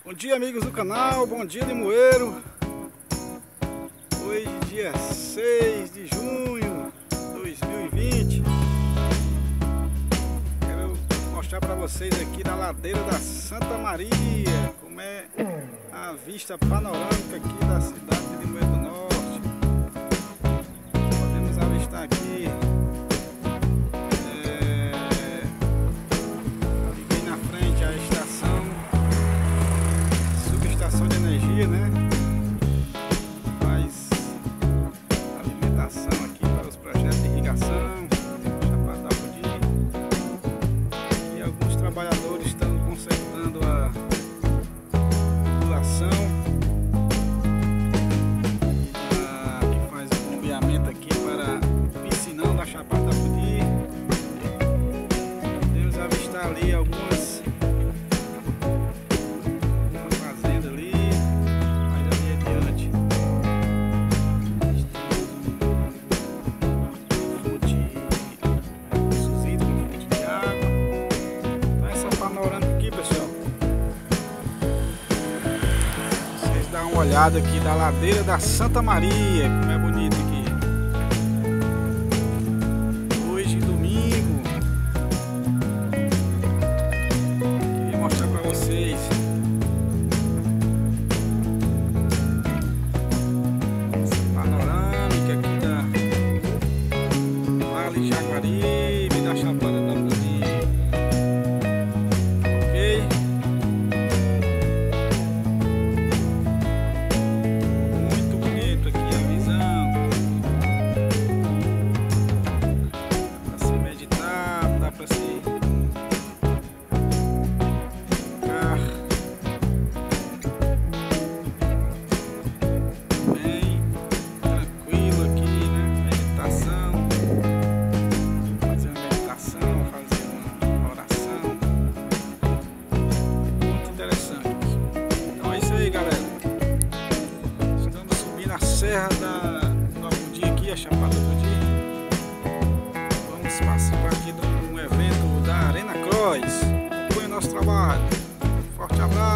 Bom dia, amigos do canal, bom dia Limoeiro. Hoje dia 6 de junho de 2020. Quero mostrar para vocês aqui na ladeira da Santa Maria como é a vista panorâmica aqui da cidade de Limoeiro do Norte. Podemos avistar aqui bem na frente a subestação de energia, né? Faz alimentação aqui para os projetos de irrigação, Chapada da Apodi. E alguns trabalhadores estão consertando a tubulação que faz o bombeamento aqui para o piscinão da Chapada da Apodi. Podemos avistar ali algumas uma olhada aqui da ladeira da Santa Maria, como é bonito aqui. Hoje, domingo, queria mostrar para vocês essa panorâmica aqui da Vale Jaguaribe, da Chapada da Apodi. Ok? Serra do Apodi aqui, a Chapada do Apodi. Vamos participar aqui de um evento da Arena Cross. Acompanhe o nosso trabalho. Forte abraço.